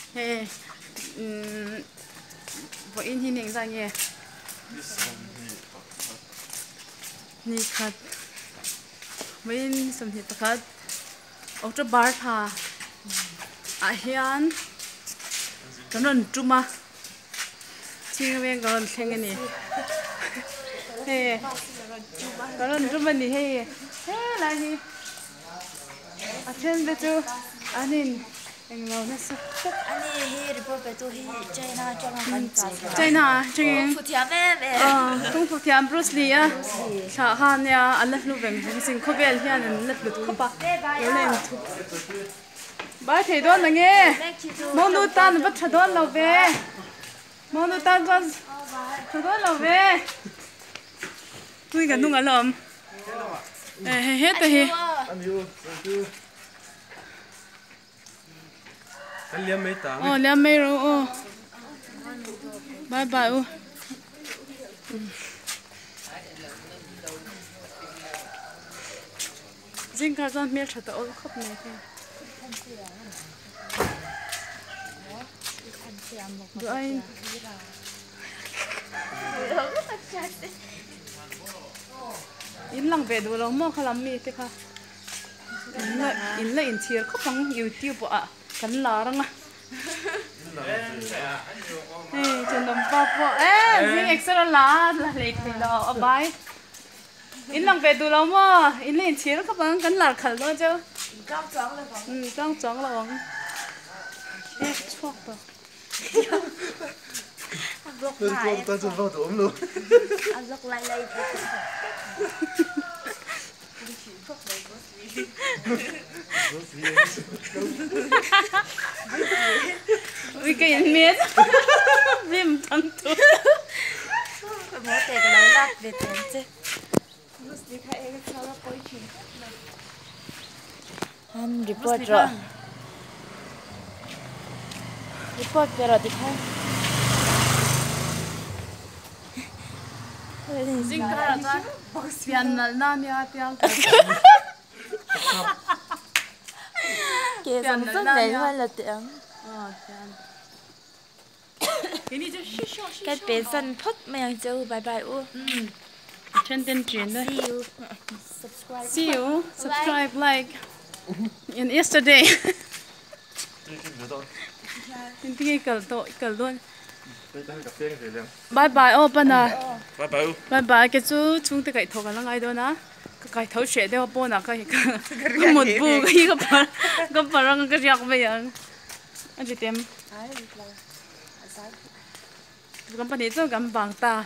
Hey, vợ in hình hình ra nghe. Nhi khát. Vợ in sum hít khát. Ốc cho bar tha. À hiền. Cái nó trùm à. Chính là cái thằng này. Hey, cái nó trùm à nè hey. Hey là gì? À trên bên chỗ anh anh lâu nè. 아니 헤이를 뽑아도 헤이 차이나 좀 많지. China, China. 부티아메메. Tung phục thiam Bruce Lee á. Chả han ya, anh lật lụt vàng vùng sinh khóc bèl hiền anh lật lụt khóc ba. Nhớ lên chụp. Ba thầy đón là nghe. Mong nuôi tan bắt thầy đón lâu về. Mong nuôi tan bắt thầy đón lâu về. Tôi cả nung ăn lắm. Hết rồi hết. Anh yêu, anh liam mấy tảng. Liam mấy rồi. Bye bye. Riêng cả dân miệt thật ôi khóc này thôi. Rồi. In lăng về đồ lâu mà làm gì thế cả. In là in chia khóc bằng YouTube à. Cần là răng à. Hey, chân đồng bắp ê, riêng extra là lấy thì đó, bye. In lăng về đồ lâu mà, in là in chia khóc bằng cần là khẩn đó chứ. Trang trắng là bằng. Ê, chuột đó. Tôi cho vào tủ luôn. Anh lục lại lại. Vì cái yên miết. Viêm thằng tôi. Mỗi ngày cái đầu lắc về tiền chứ. Anh report rồi. Report về rồi thì thôi. Riêng cả là tiền là nam ya tiền. Kể rằng rất này thôi là tiền. Cái bé sân phút mà yang châu bye bye u. Trên tên truyền đó. See you. Subscribe. See you. Subscribe, like. In yesterday. Tin cái cờ luôn. Bye bye, open à. Bye bye. Bye bye, cái chú chúng ta cái thầu cái là đó na. Cái thầu sẽ đeo bộ na cái một bu cái bà răng cái giặc bây giờ. Anh chị tìm. Cái bà này cho cái bằng ta.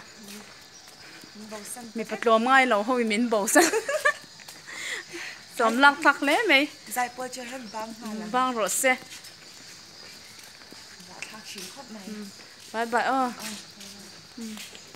Mình bắt lom ngay lâu hồi mình bầu xăng. Tóm lắc thắc lẽ mày. Giải bữa chưa hơn Bang rồi xe. Bye bye.